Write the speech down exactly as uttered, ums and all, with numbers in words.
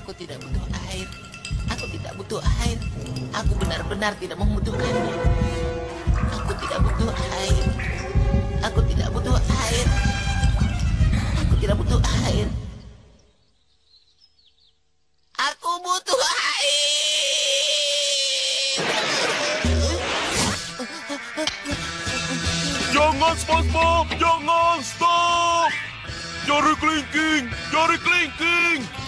Aku tidak butuh air. Aku tidak butuh air. Aku benar-benar tidak membutuhkannya. Aku tidak butuh air. Aku tidak butuh air. Aku tidak butuh air. Aku butuh air. Jangan, SpongeBob! Jangan! Stop! Jari kelingking! Jari kelingking!